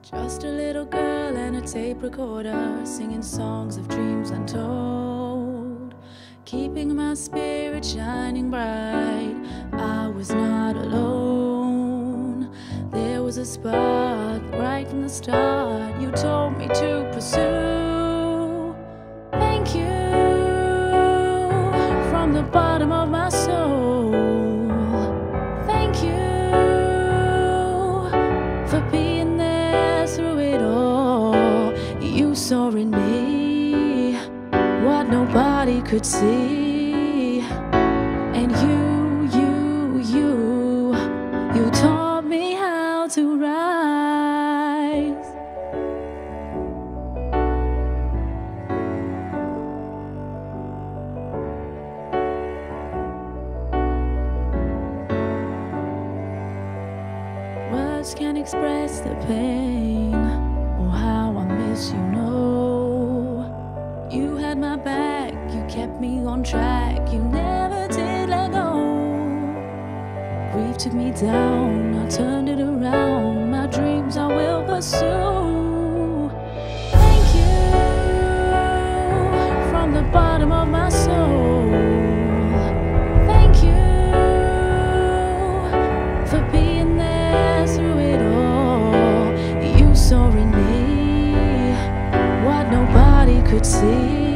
Just a little girl and a tape recorder, singing songs of dreams untold, keeping my spirit shining bright. I was not alone. There was a spark right from the start. You told me to pursue. Thank you from the bottom of my soul. Thank you for being there through it all. You saw in me what nobody could see. And you taught me how to rise. Words can't express the pain or how I miss you, no. You had my back, you kept me on track, you never did let go. Grief took me down, I turned it around, my dreams I will pursue. Thank you from the bottom of my soul. Thank you for being there through it all. You saw in me what nobody could see.